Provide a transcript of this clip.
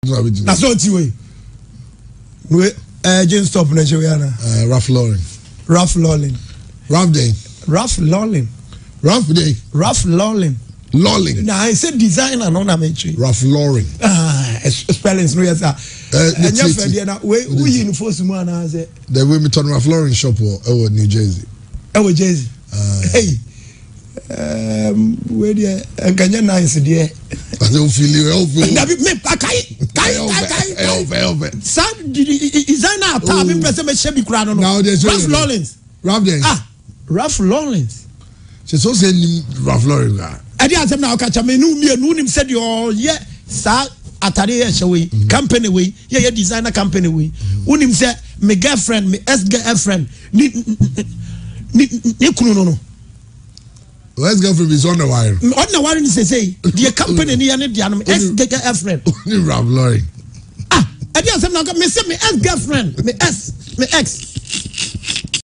That's what you we just stop na Joanna. Ralph Lauren. Ralph Lauren. Ralph Day. Ralph Lauren. Ralph Day. Ralph Lauren. Lauren. Now I said designer no na mention. Ralph Lauren. Spellings no yes. And your friend na we uniform mu na say. The way me turn Ralph Lauren shop or New Jersey. Oh Jersey. Hey. Where there Kenya nice there. I don't feel you. Na me kai. Sa designer pa me person me shebi kura no. Now there's Ralph Lawrence. Ralph Day. Ralph Lawrence. She so say Ralph Lauren. I dey asem na o catch me nu nim said your yeah sa atare ye hwe company we ye designer company we unim say me girlfriend me ex girlfriend ni kunu no ex girlfriend is on the wire ni say the company ni ne dia no ex girlfriend ni Ralph Lauren I dey asem na me say me ex girlfriend me ex